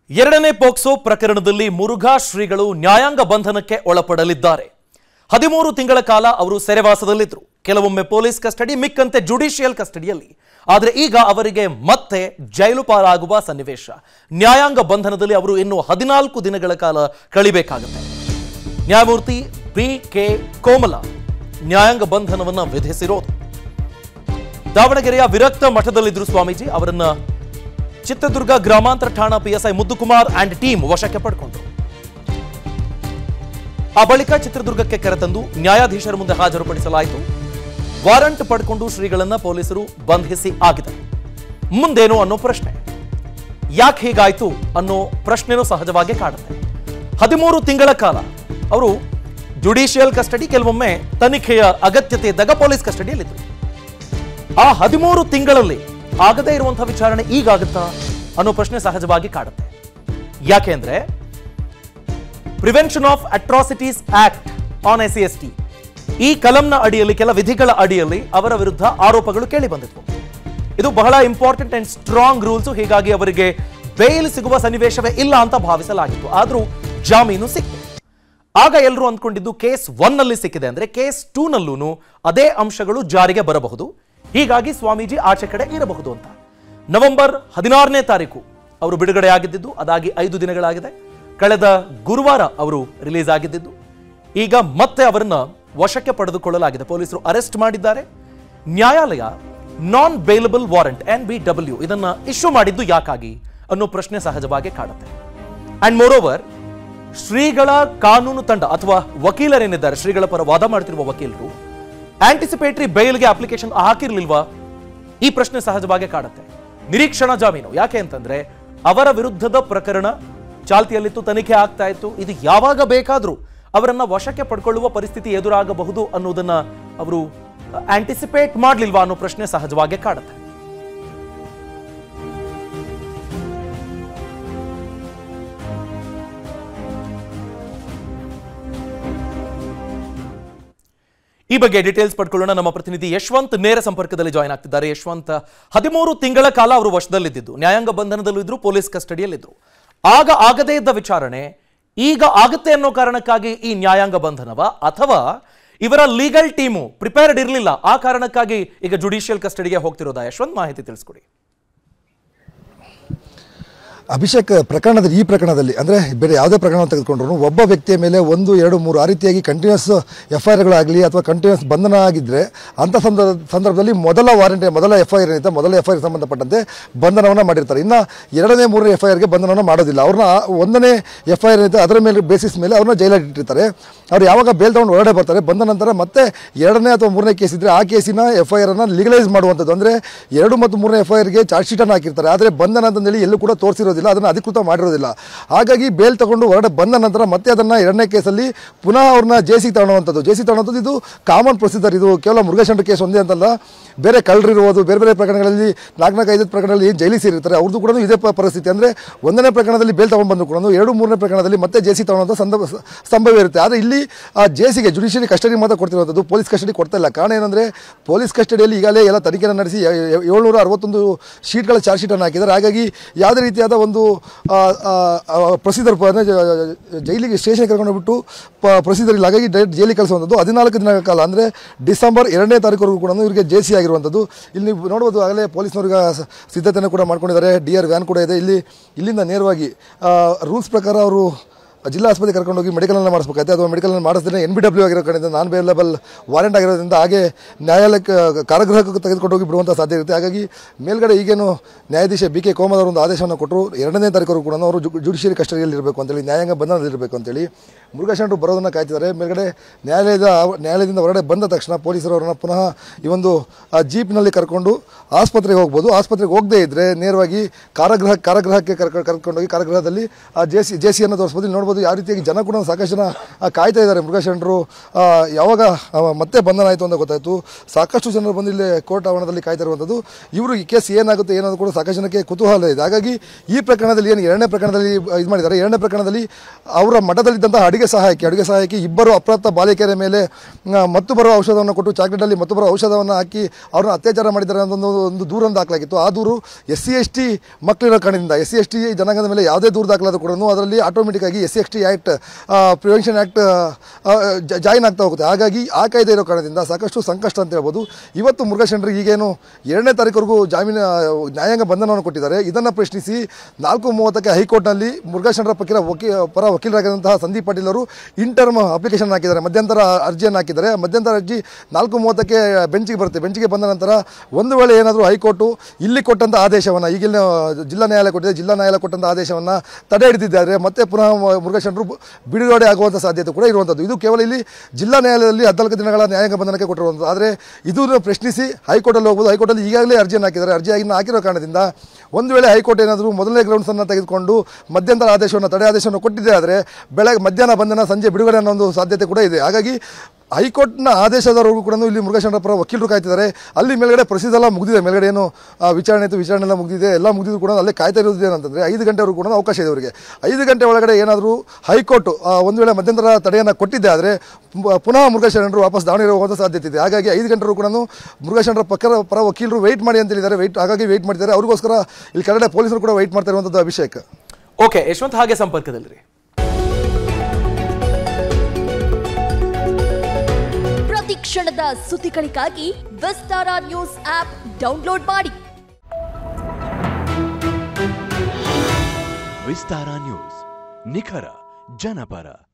ಎರಡನೇ ಪೋಕ್ಸೋ ಪ್ರಕರಣದಲ್ಲಿ ಮುರುಘಾ ಶ್ರೀಗಳು ನ್ಯಾಯಾಂಗ ಬಂಧನಕ್ಕೆ ಒಳಪಡಲಿದ್ದಾರೆ. 13 ತಿಂಗಳ ಕಾಲ ಅವರು ಸೆರೆವಾಸದಲ್ಲಿದ್ದರು. ಕೆಲವೊಮ್ಮೆ ಪೊಲೀಸ್ ಕಸ್ಟಡಿ, ಮಿಕ್ಕಂತೆ ಜುಡಿಷಿಯಲ್ ಕಸ್ಟಡಿಯಲ್ಲಿ. ಆದರೆ ಈಗ ಅವರಿಗೆ ಮತ್ತೆ ಜೈಲು ಪಾಲಾಗುವ ಸನ್ನಿವೇಶ. ನ್ಯಾಯಾಂಗ ಬಂಧನದಲ್ಲಿ ಅವರು ಇನ್ನು 14 ದಿನಗಳ ಕಾಲ ಕಳೆಯಬೇಕಾಗುತ್ತೆ. ನ್ಯಾಯಮೂರ್ತಿ ಬಿ.ಕೆ. ಕೋಮಲ ನ್ಯಾಯಾಂಗ ಬಂಧನವನ್ನು ವಿಧಿಸಿರೋದು. ದಾವಣಗೆರೆಯ ವಿರಕ್ತ ಮಠದಲ್ಲಿದ್ದರು ಸ್ವಾಮೀಜಿ. ಅವರನ್ನ ಚಿತ್ರದುರ್ಗ ಗ್ರಾಮಾಂತರ ಠಾಣಾ ಪಿಎಸ್ಐ ಮುದ್ದುಕುಮಾರ್ ಅಂಡ್ ಟೀಮ್ ವಶಕ್ಕೆ ಪಡ್ಕೊಂಡ್ರು. ಆ ಬಳಿಕ ಚಿತ್ರದುರ್ಗಕ್ಕೆ ಕರೆತಂದು ನ್ಯಾಯಾಧೀಶರ ಮುಂದೆ ಹಾಜರುಪಡಿಸಲಾಯಿತು. ವಾರಂಟ್ ಪಡ್ಕೊಂಡು ಶ್ರೀಗಳನ್ನ ಪೊಲೀಸರು ಬಂಧಿಸಿ ಆಗಿದೆ. ಮುಂದೇನು ಅನ್ನೋ ಪ್ರಶ್ನೆ, ಯಾಕೆ ಹೀಗಾಯ್ತು ಅನ್ನೋ ಪ್ರಶ್ನೆನೂ ಸಹಜವಾಗಿ ಕಾಡುತ್ತೆ. 13 ತಿಂಗಳ ಕಾಲ ಅವರು ಜುಡಿಷಿಯಲ್ ಕಸ್ಟಡಿ, ಕೆಲವೊಮ್ಮೆ ತನಿಖೆಯ ಅಗತ್ಯತೆ ಇದ್ದಾಗ ಪೊಲೀಸ್ ಕಸ್ಟಡಿಯಲ್ಲಿದ್ದರು. ಆ 13 ತಿಂಗಳಲ್ಲಿ ಆಗದೇ ಇರುವಂತಹ ವಿಚಾರಣೆ ಈಗಾಗುತ್ತಾ ಅನ್ನೋ ಪ್ರಶ್ನೆ ಸಹಜವಾಗಿ ಕಾಡುತ್ತೆ. ಯಾಕೆಂದ್ರೆ prevention of atrocities act on SC/ST ಈ ಕಲಂನ ಅಡಿಯಲ್ಲಿ, ಕೆಲ ವಿಧಿಗಳ ಅಡಿಯಲ್ಲಿ ಅವರ ವಿರುದ್ಧ ಆರೋಪಗಳು ಕೇಳಿ ಬಂದಿದ್ವು. ಇದು ಬಹಳ ಇಂಪಾರ್ಟೆಂಟ್ ಅಂಡ್ ಸ್ಟ್ರಾಂಗ್ ರೂಲ್ಸ್. ಹೀಗಾಗಿ ಅವರಿಗೆ ಬೇಲ್ ಸಿಗುವ ಸನ್ನಿವೇಶವೇ ಇಲ್ಲ ಅಂತ ಭಾವಿಸಲಾಗಿತ್ತು. ಆದ್ರೂ ಜಾಮೀನು ಸಿಕ್ತು. ಆಗ ಎಲ್ಲರೂ ಅಂದ್ಕೊಂಡಿದ್ದು ಕೇಸ್ 1 ನಲ್ಲಿ ಸಿಕ್ಕಿದೆ ಅಂದ್ರೆ ಕೇಸ್ 2 ನಲ್ಲೂ ಅದೇ ಅಂಶಗಳು ಜಾರಿಗೆ ಬರಬಹುದು. ಹೀಗಾಗಿ ಸ್ವಾಮೀಜಿ ಆಚೆ ಕಡೆ ಇರಬಹುದು ಅಂತ. ನವೆಂಬರ್ 16ನೇ ತಾರೀಕು ಅವರು ಬಿಡುಗಡೆ ಆಗಿದ್ದು, ಅದಾಗಿ 5 ದಿನಗಳಾಗಿದೆ. ಕಳೆದ ಗುರುವಾರ ಅವರು ರಿಲೀಸ್ ಆಗಿದ್ದು. ಈಗ ಮತ್ತೆ ಅವರನ್ನ ವಶಕ್ಕೆ ಪಡೆದುಕೊಳ್ಳಲಾಗಿದೆ. ಪೊಲೀಸರು ಅರೆಸ್ಟ್ ಮಾಡಿದ್ದಾರೆ. ನ್ಯಾಯಾಲಯ ನಾನ್ ಬೇಲಬಲ್ ವಾರೆಂಟ್ NBW ಇದನ್ನ ಇಶ್ಯೂ ಮಾಡಿದ್ದು ಯಾಕಾಗಿ ಅನ್ನೋ ಪ್ರಶ್ನೆ ಸಹಜವಾಗಿ ಕಾಡುತ್ತೆ. ಅಂಡ್ ಮೋರ್ ಓವರ್, ಶ್ರೀಗಳ ಕಾನೂನು ತಂಡ ಅಥವಾ ವಕೀಲರೇನಿದ್ದಾರೆ, ಶ್ರೀಗಳ ಪರ ವಾದ ಮಾಡ್ತಿರುವ ವಕೀಲರು ಆಂಟಿಸಿಪೇಟರಿ ಬೇಲ್ಗೆ ಅಪ್ಲಿಕೇಶನ್ ಹಾಕಿರ್ಲಿಲ್ವಾ? ಈ ಪ್ರಶ್ನೆ ಸಹಜವಾಗಿ ಕಾಡುತ್ತೆ. ನಿರೀಕ್ಷಣಾ ಜಾಮೀನು ಯಾಕೆ ಅಂತಂದ್ರೆ ಅವರ ವಿರುದ್ಧದ ಪ್ರಕರಣ ಚಾಲ್ತಿಯಲ್ಲಿತ್ತು, ತನಿಖೆ ಆಗ್ತಾ ಇತ್ತು. ಇದು ಯಾವಾಗ ಬೇಕಾದ್ರೂ ಅವರನ್ನ ವಶಕ್ಕೆ ಪಡ್ಕೊಳ್ಳುವ ಪರಿಸ್ಥಿತಿ ಎದುರಾಗಬಹುದು ಅನ್ನೋದನ್ನ ಅವರು ಆಂಟಿಸಿಪೇಟ್ ಮಾಡ್ಲಿಲ್ವಾ ಅನ್ನೋ ಪ್ರಶ್ನೆ ಸಹಜವಾಗಿ ಕಾಡುತ್ತೆ. ಈ ಬಗ್ಗೆ ಡೀಟೇಲ್ಸ್ ಪಡ್ಕೊಳ್ಳೋಣ. ನಮ್ಮ ಪ್ರತಿನಿಧಿ ಯಶವಂತ್ ನೇರ ಸಂಪರ್ಕದಲ್ಲಿ ಜಾಯಿನ್ ಆಗ್ತಿದ್ದಾರೆ. ಯಶವಂತ್, 13 ತಿಂಗಳ ಕಾಲ ಅವರು ವಶದಲ್ಲಿದ್ದು, ನ್ಯಾಯಾಂಗ ಬಂಧನದಲ್ಲೂ ಇದ್ರು, ಪೊಲೀಸ್ ಕಸ್ಟಡಿಯಲ್ಲಿದ್ರು. ಆಗ ಆಗದೇ ಇದ್ದ ವಿಚಾರಣೆ ಈಗ ಆಗುತ್ತೆ ಅನ್ನೋ ಕಾರಣಕ್ಕಾಗಿ ಈ ನ್ಯಾಯಾಂಗ ಬಂಧನವ, ಅಥವಾ ಇವರ ಲೀಗಲ್ ಟೀಮು ಪ್ರಿಪೇರ್ಡ್ ಇರಲಿಲ್ಲ, ಆ ಕಾರಣಕ್ಕಾಗಿ ಈಗ ಜುಡಿಷಿಯಲ್ ಕಸ್ಟಡಿಗೆ ಹೋಗ್ತಿರೋದಾ? ಯಶವಂತ್, ಮಾಹಿತಿ ತಿಳಿಸ್ಕೊಡಿ. ಅಭಿಷೇಕ್, ಈ ಪ್ರಕರಣದಲ್ಲಿ ಅಂದರೆ ಬೇರೆ ಯಾವುದೇ ಪ್ರಕರಣ ತೆಗೆದುಕೊಂಡ್ರು ಒಬ್ಬ ವ್ಯಕ್ತಿಯ ಮೇಲೆ 1, 2, 3 ಆ ರೀತಿಯಾಗಿ ಕಂಟಿನ್ಯೂಸ್ FIRಗಳಾಗಲಿ ಅಥವಾ ಕಂಟಿನ್ಯೂಸ್ ಬಂಧನ ಆಗಿದ್ದರೆ ಅಂಥ ಸಂದರ್ಭದಲ್ಲಿ ಮೊದಲ FIR ಏನಿದೆ, ಮೊದಲ FIR ಸಂಬಂಧಪಟ್ಟಂತೆ ಬಂಧನವನ್ನು ಮಾಡಿರ್ತಾರೆ. ಇನ್ನು 2ನೇ 3ನೇ FIRಗೆ ಬಂಧನವನ್ನು ಮಾಡೋದಿಲ್ಲ. ಅವ್ರನ್ನ 1ನೇ FIR ಏನಿದೆ ಅದರ ಮೇಲೆ ಬೇಸಿಸ್ ಮೇಲೆ ಅವ್ರನ್ನ ಜೈಲಲ್ಲಿ ಇಟ್ಟಿರ್ತಾರೆ. ಅವ್ರು ಯಾವಾಗ ಬೇಲ್ ತಗೊಂಡು ಹೊರಗಡೆ ಬರ್ತಾರೆ, ಬಂದ ನಂತರ ಮತ್ತೆ 2ನೇ ಅಥವಾ 3ನೇ ಕೇಸ್ ಇದ್ದರೆ ಆ ಕೇಸಿನ FIRನ್ನು ಲೀಗಲೈಸ್ ಮಾಡುವಂಥದ್ದು. ಅಂದರೆ 2 ಮತ್ತು 3ನೇ FIRಗೆ ಚಾರ್ಜ್ ಶೀಟನ್ನು ಹಾಕಿರ್ತಾರೆ. ಆದರೆ ಬಂಧನ ಅಂತಂದೇಳಿ ಎಲ್ಲೂ ಕೂಡ ತೋರಿಸಿರೋದಿಲ್ಲ, ಅದನ್ನು ಅಧಿಕೃತ ಮಾಡಿರೋದಿಲ್ಲ. ಹಾಗಾಗಿ ಬೇಲ್ ತಗೊಂಡು ಹೊರಗಡೆ ಬಂದ ನಂತರ ಮತ್ತೆ ಅದನ್ನು 2ನೇ ಕೇಸಲ್ಲಿ ಪುನಃ ಅವ್ರನ್ನ ಜೇಸಿ ತಗೊಳ್ಳುವಂಥದ್ದು ಇದು ಕಾಮನ್ ಪ್ರೊಸೀಜರ್. ಇದು ಕೇವಲ ಮುರುಘಾಶಂಕರ್ ಕೇಸ್ ಒಂದೇ ಅಂತಲ್ಲ, ಬೇರೆ ಕಳ್ಳರಿರ್ಬೋದು, ಬೇರೆ ಪ್ರಕರಣಗಳಲ್ಲಿ 4-5 ಪ್ರಕರಣಗಳಲ್ಲಿ ಜೈಲಿ ಸೇರಿರ್ತಾರೆ, ಅವ್ರದ್ದು ಕೂಡ ಇದೇ ಪರಿಸ್ಥಿತಿ. ಅಂದರೆ 1ನೇ ಪ್ರಕರಣದಲ್ಲಿ ಬೇಲ್ ತಗೊಂಡು ಬಂದು ಕೂಡ 2, 3ನೇ ಪ್ರಕರಣದಲ್ಲಿ ಮತ್ತೆ ಜೇಸಿ ತಗೊಳ್ಳುವಂಥ ಸಂಭವ ಇರುತ್ತೆ. ಆದರೆ ಇಲ್ಲಿ ಆ ಜೇಸಿಗೆ ಜುಡಿಷಿಯರಿ ಕಸ್ಟಡಿ ಮಾತ್ರ ಕೊಡ್ತಿರುವಂಥದ್ದು, ಪೊಲೀಸ್ ಕಸ್ಟಡಿ ಕೊಡ್ತಾ ಇಲ್ಲ. ಕಾರಣ ಏನಂದರೆ ಪೊಲೀಸ್ ಕಸ್ಟಡಿಯಲ್ಲಿ ಈಗಾಗಲೇ ಎಲ್ಲ ತನಿಖೆಯನ್ನು ನಡೆಸಿ 761 ಶೀಟ್ಗಳ ಚಾರ್ಜ್ ಶೀಟನ್ನು ಹಾಕಿದ್ದಾರೆ. ಹಾಗಾಗಿ ಯಾವುದೇ ರೀತಿಯಾದ ಒಂದು ಪ್ರೊಸೀಜರ್ ಜೈಲಿಗೆ ಸ್ಟೇಷನ್ ಕರ್ಕೊಂಡೋಗ್ಬಿಟ್ಟು ಪ್ರೊಸೀಜರ್ ಇಲ್ಲ. ಹಾಗಾಗಿ ಡೈರೆಕ್ಟ್ ಜೈಲಿಗೆ ಕಳಿಸುವಂಥದ್ದು. 14 ದಿನಗಳ ಕಾಲ ಅಂದರೆ ಡಿಸೆಂಬರ್ 2ನೇ ತಾರೀಕುವರೆಗೂ ಕೂಡ ಇವರಿಗೆ ಜೇಸಿ ಆಗಿರುವಂಥದ್ದು. ಇಲ್ಲಿ ನೀವು ನೋಡ್ಬೋದು, ಆಗಲೇ ಪೊಲೀಸ್ನವ್ರಿಗೆ ಸಿದ್ಧತೆಯನ್ನು ಕೂಡ ಮಾಡ್ಕೊಂಡಿದ್ದಾರೆ. DR ವ್ಯಾನ್ ಕೂಡ ಇದೆ. ಇಲ್ಲಿಂದ ನೇರವಾಗಿ ರೂಲ್ಸ್ ಪ್ರಕಾರ ಅವರು ಜಿಲ್ಲಾ ಆಸ್ಪತ್ರೆ ಕರ್ಕೊಂಡೋಗಿ ಮೆಡಿಕಲನ್ನು ಮಾಡಿಸ್ಬೇಕಾಗುತ್ತೆ. ಅಥವಾ ಮೆಡಿಕಲನ್ನು ಮಾಡಿಸಿದ್ರೆ NBW ಆಗಿರೋ ಕಡೆಯಿಂದ ನಾನ್ ಬೇಲಬಲ್ ವಾರೆಂಟ್ ಆಗಿರೋದ್ರಿಂದ ಹಾಗೆ ನ್ಯಾಯಾಲಯಕ್ಕೆ ಕಾರಾಗೃಹಕ್ಕೆ ತೆಗೆದುಕೊಂಡೋಗಿ ಬಿಡುವಂಥ ಸಾಧ್ಯ ಇರುತ್ತೆ. ಹಾಗಾಗಿ ಮೇಲ್ಗಡೆ ಈಗೇನು ನ್ಯಾಯಾಧೀಶ B.K. ಕೋಮಲ್ ಅವರು ಒಂದು ಆದೇಶವನ್ನು ಕೊಟ್ಟರು, 2ನೇ ತಾರೀಕುವರೆಗೂ ಕೂಡ ಅವರು ಜುಡಿಷಿಯರಿ ಕಸ್ಟಡಿಯಲ್ಲಿ ಇರಬೇಕು ಅಂತೇಳಿ, ನ್ಯಾಯಾಂಗ ಬಂಧನದಲ್ಲಿರಬೇಕು ಅಂತೇಳಿ. ಮುರುಘಾಶಂಕರ್ ಬರೋದನ್ನು ಕಾಯ್ತಿದ್ದಾರೆ. ಮೇಲ್ಗಡೆ ನ್ಯಾಯಾಲಯದಿಂದ ಹೊರಗಡೆ ಬಂದ ತಕ್ಷಣ ಪೊಲೀಸರು ಅವರನ್ನು ಪುನಃ ಈ ಒಂದು ಜೀಪ್ನಲ್ಲಿ ಕರ್ಕೊಂಡು ಆಸ್ಪತ್ರೆಗೆ ಹೋಗ್ಬೋದು. ಆಸ್ಪತ್ರೆಗೆ ಹೋಗದೇ ಇದ್ದರೆ ನೇರವಾಗಿ ಕಾರಾಗೃಹಕ್ಕೆ ಕರ್ಕೊಂಡೋಗಿ ಕಾರಾಗೃಹದಲ್ಲಿ ಜೇಸಿಯನ್ನು ತೋರಿಸ್ಬೋದು. ಇಲ್ಲಿ ನೋಡ್ಬೋದು, ಆಗಿರ್ಬೋದು, ಯಾವ ರೀತಿಯಾಗಿ ಜನ ಕೂಡ ಸಾಕಷ್ಟು ಜನ ಕಾಯ್ತಾ ಇದ್ದಾರೆ. ಮುರುಘಾಶರಣರು ಯಾವಾಗ ಮತ್ತೆ ಬಂಧನ ಆಯಿತು ಅಂತ ಗೊತ್ತಾಯಿತು. ಸಾಕಷ್ಟು ಜನರು ಬಂದು ಇಲ್ಲಿ ಕೋರ್ಟ್ ಆವರಣದಲ್ಲಿ ಕಾಯ್ತಾ ಇರುವಂಥದ್ದು. ಇವರು ಈ ಕೇಸ್ ಏನಾಗುತ್ತೆ ಏನಾದರೂ ಕೂಡ ಸಾಕಷ್ಟು ಜನಕ್ಕೆ ಕುತೂಹಲ ಇದೆ. ಹಾಗಾಗಿ ಈ ಪ್ರಕರಣದಲ್ಲಿ ಏನು ಎರಡನೇ ಪ್ರಕರಣದಲ್ಲಿ ಇದು ಮಾಡಿದ್ದಾರೆ, ಎರಡನೇ ಪ್ರಕರಣದಲ್ಲಿ ಅವರ ಮಠದಲ್ಲಿದ್ದಂತಹ ಅಡುಗೆ ಸಹಾಯಕಿ ಇಬ್ಬರು ಅಪ್ರಾಪ್ತ ಬಾಲಿಕೆಯರ ಮೇಲೆ ಮತ್ತು ಬರುವ ಔಷಧವನ್ನು ಕೊಟ್ಟು ಚಾಕ್ಲೇಟಲ್ಲಿ ಮತ್ತು ಬರುವ ಔಷಧವನ್ನು ಹಾಕಿ ಅವ್ರನ್ನ ಅತ್ಯಾಚಾರ ಮಾಡಿದ್ದಾರೆ ಅನ್ನೋ ಒಂದು ದೂರನ್ನು ದಾಖಲಾಗಿತ್ತು. ಆ ದೂರು SC/ST ಮಕ್ಕಳಿರೋ ಕಾರಣದಿಂದ SC/ST ಜನಾಂಗದ ಮೇಲೆ ಯಾವುದೇ ದೂರು ದಾಖಲಾದರೂ ಕೂಡ ಅದರಲ್ಲಿ ಆಟೋಮೆಟಿಕ್ ಆಗಿ SC/ST act prevention act join ಆಗ್ತಾ ಹೋಗುತ್ತೆ. ಹಾಗಾಗಿ ಆ ಕಾಯ್ದೆ ಇರೋ ಕಾರಣದಿಂದ ಸಾಕಷ್ಟು ಸಂಕಷ್ಟ ಅಂತ ಹೇಳ್ಬೋದು. ಇವತ್ತು ಮುರುಘಾಶರಣರಿಗೆ ಈಗೇನು 2ನೇ ತಾರೀಕುವರೆಗೂ ನ್ಯಾಯಾಂಗ ಬಂಧನವನ್ನು ಕೊಟ್ಟಿದ್ದಾರೆ. ಇದನ್ನು ಪ್ರಶ್ನಿಸಿ 4:30ಕ್ಕೆ ಹೈಕೋರ್ಟ್ನಲ್ಲಿ ಮುರುಘಾಶರಣರ ಪರ ವಕೀಲರಾಗಿರುವಂತಹ ಸಂದೀಪ್ ಪಾಟೀಲ್ ಅವರು ಇಂಟರ್ಮ್ ಅಪ್ಲಿಕೇಶನ್ ಹಾಕಿದ್ದಾರೆ, ಮಧ್ಯಂತರ ಅರ್ಜಿಯನ್ನು ಹಾಕಿದ್ದಾರೆ. ಮಧ್ಯಂತರ ಅರ್ಜಿ 4:30ಕ್ಕೆ ಬೆಂಚಿಗೆ ಬರುತ್ತೆ. ಬೆಂಚಿಗೆ ಬಂದ ನಂತರ ಒಂದು ವೇಳೆ ಏನಾದರೂ ಹೈಕೋರ್ಟು ಇಲ್ಲಿ ಕೊಟ್ಟಂಥ ಆದೇಶವನ್ನು, ಈಗಿನ ಜಿಲ್ಲಾ ನ್ಯಾಯಾಲಯ ಕೊಟ್ಟಿದೆ, ಜಿಲ್ಲಾ ನ್ಯಾಯಾಲಯ ಕೊಟ್ಟಂಥ ಆದೇಶವನ್ನು ತಡೆ ಹಿಡಿದಿದ್ದಾರೆ. ಮತ್ತೆ ಪುನಃ ಮುರುಘಾಶರಣರು ಬಿಡುಗಡೆ ಆಗುವಂಥ ಸಾಧ್ಯತೆ ಕೂಡ ಇರುವಂಥದ್ದು. ಇದು ಕೇವಲ ಇಲ್ಲಿ ಜಿಲ್ಲಾ ನ್ಯಾಯಾಲಯದಲ್ಲಿ 14 ದಿನಗಳ ನ್ಯಾಯಾಂಗ ಬಂಧನಕ್ಕೆ ಕೊಟ್ಟಿರುವಂಥದ್ದು. ಆದರೆ ಇದನ್ನು ಪ್ರಶ್ನಿಸಿ ಹೈಕೋರ್ಟಲ್ಲಿ ಹೋಗ್ಬೋದು. ಹೈಕೋರ್ಟಲ್ಲಿ ಈಗಾಗಲೇ ಅರ್ಜಿಯನ್ನು ಹಾಕಿದ್ದಾರೆ. ಅರ್ಜಿಯನ್ನು ಹಾಕಿರೋ ಕಾರಣದಿಂದ ಒಂದು ವೇಳೆ ಹೈಕೋರ್ಟ್ ಏನಾದರೂ ಮೊದಲನೇ ಗ್ರೌಂಡ್ಸನ್ನು ತೆಗೆದುಕೊಂಡು ಮಧ್ಯಂತರ ಆದೇಶವನ್ನು, ತಡೆ ಆದೇಶವನ್ನು ಕೊಟ್ಟಿದೆ ಆದರೆ ಮಧ್ಯಾಹ್ನ ಬಂಧನ, ಸಂಜೆ ಬಿಡುಗಡೆ ಅನ್ನೋ ಒಂದು ಸಾಧ್ಯತೆ ಕೂಡ ಇದೆ. ಹಾಗಾಗಿ ಹೈಕೋರ್ಟ್ನ ಆದೇಶದವರೆಗೂ ಕೂಡ ಇಲ್ಲಿ ಮುರುಘಾಶರಣರ ಪರ ವಕೀಲರು ಕಾಯ್ತಿದ್ದಾರೆ. ಅಲ್ಲಿ ಮೇಲ್ಗಡೆ ಪ್ರೊಸೀಜರ್ ಎಲ್ಲ ಮುಗಿದಿದೆ. ಮೇಲ್ಗಡೆ ಏನು ವಿಚಾರಣೆ ಇತ್ತು, ವಿಚಾರಣೆ ಎಲ್ಲ ಮುಗಿದಿದೆ. ಎಲ್ಲ ಮುಗಿದಿದ್ದು ಕೂಡ ಅಲ್ಲೇ ಕಾಯ್ತಾ ಇರೋದು ಏನಂತಂದರೆ 5 ಗಂಟೆವರೆಗೂ ಕೂಡ ಅವಕಾಶ ಇದೆ ಅವರಿಗೆ. 5 ಗಂಟೆ ಒಳಗಡೆ ಏನಾದರೂ ಹೈಕೋರ್ಟ್ ಒಂದು ವೇಳೆ ಮಧ್ಯಂತರ ತಡೆಯನ್ನು ಕೊಟ್ಟಿದ್ದೆ ಆದರೆ ಪುನಃ ಮುರುಘಾಶರಣರು ವಾಪಸ್ ದಾವಣಗೆರೆ ಹೋಗುವಂಥ ಸಾಧ್ಯತೆ ಇದೆ. ಹಾಗಾಗಿ 5 ಗಂಟೆವರೆಗೂ ಕೂಡ ಮುರುಘಾಶರಣರ ಪರ ವಕೀಲರು ವೆಯ್ಟ್ ಮಾಡಿ ಅಂತ ಹೇಳಿದ್ದಾರೆ. ಹಾಗಾಗಿ ವೆಯ್ಟ್ ಮಾಡ್ತಿದ್ದಾರೆ. ಅವ್ರಿಗೋಸ್ಕರ ಇಲ್ಲಿ ಕೆಳಗಡೆ ಪೊಲೀಸರು ಕೂಡ ವೆಯ್ಟ್ ಮಾಡ್ತಾ ಇರುವಂಥದ್ದು. ಅಭಿಷೇಕ್. ಓಕೆ ಯಶವಂತ್, ಹಾಗೆ ಸಂಪರ್ಕದಲ್ಲಿರಿ. ಪ್ರತಿ ಕ್ಷಣದ ಸುದ್ದಿಗಳಿಗಾಗಿ ವಿಸ್ತಾರ ನ್ಯೂಸ್ ಆಪ್ ಡೌನ್ಲೋಡ್ ಮಾಡಿ. ವಿಸ್ತಾರ ನ್ಯೂಸ್, ನಿಖರ ಜನಪರ.